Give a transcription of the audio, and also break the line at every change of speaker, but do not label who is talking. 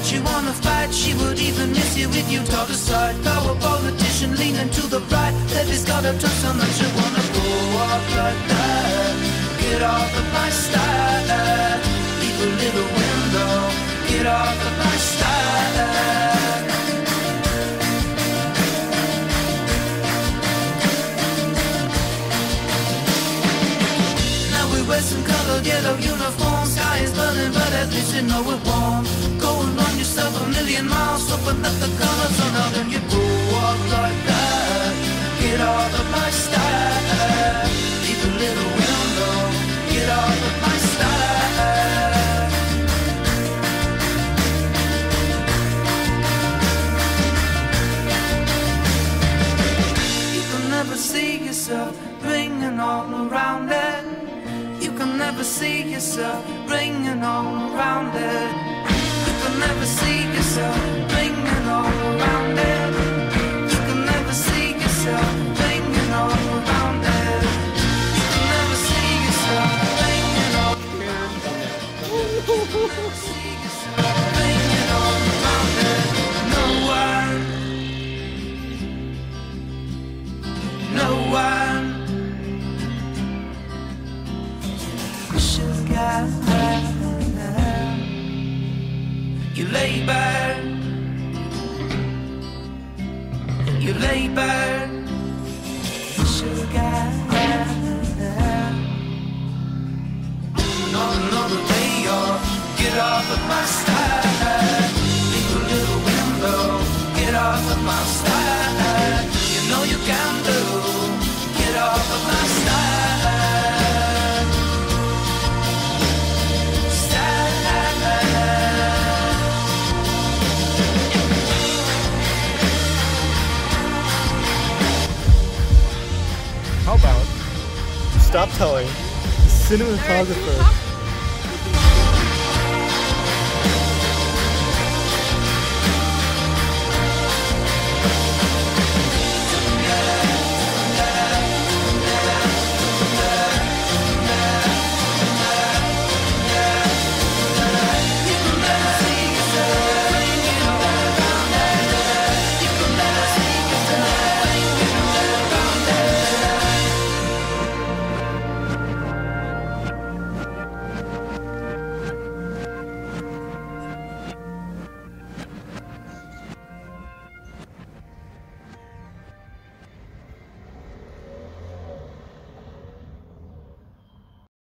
that you wanna fight. She would even miss you if you taught her sight. Power politician leaning to the right. Levy's got a touch so much you wanna go off like that. Get off of my style. Leave a little window. Get off of my style. Now we wear some colored yellow uniforms. Sky is burning, but at least you know it won't. Go and run yourself a million miles. Open up the colors on out and you go off like that. Get off of my style. Leave a little window. Get off of my style. You can never see yourself ringing all around it. You can never see yourself ringing all around it. You can never see yourself ringing all around it. You can never see yourself ringing all around it. You can never see yourself ringing all ringing all around it. No one, no one. You lay back, you lay back. Not another day off. Get off of my style. Leave a little window. Get off of my style. You know you can do. Get off of my style.
How about you stop telling the cinematographer